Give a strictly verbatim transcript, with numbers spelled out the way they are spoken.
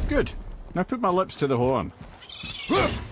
Good. Now put my lips to the horn.